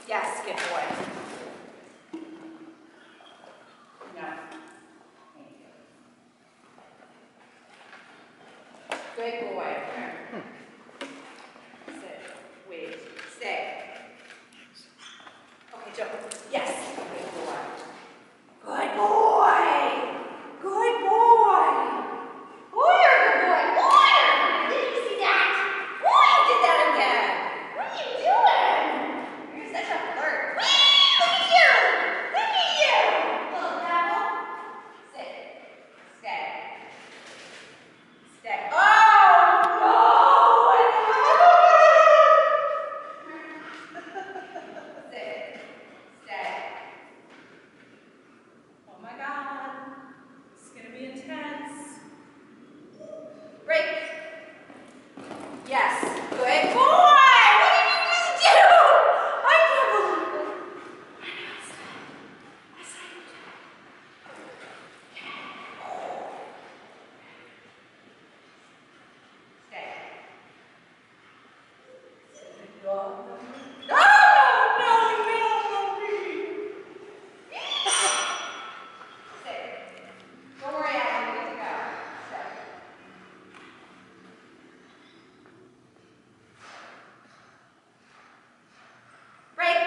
Yes, good boy. No. Thank you. Good boy. Sit. Wait. Stay. Okay, jump. Yes. Good boy. Good boy. Good boy. Boyer, good boy. Boyer. Did you see that? Boy, you did that again. What are you doing? You're such a flirt. Whee! Look at you. Look at you. Little devil. Sit. Stay. Stay. Oh, no. Sit. Stay. Oh my God. This is going to be intense. Break. Yes. Good boy. What did you just do? I can't believe it. I know it's good. I saw you do it. Stay. No, no, Stay. Don't worry, Alan. You're good to go. Stay. Break.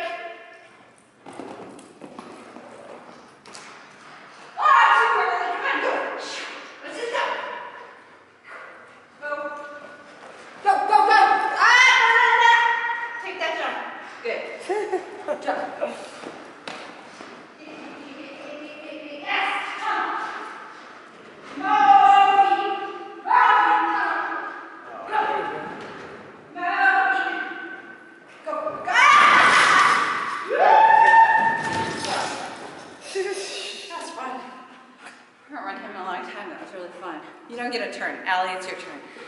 Ah, too early. Come on, go. Let's just go. Go. Go, go, go. Ah! Take that jump. Good. Jump. Yes, come. Moby. Moby, come. Go. Moby. Go. Go. That's fun. I haven't run him in a long time. That was really fun. You don't get a turn. Allie, it's your turn.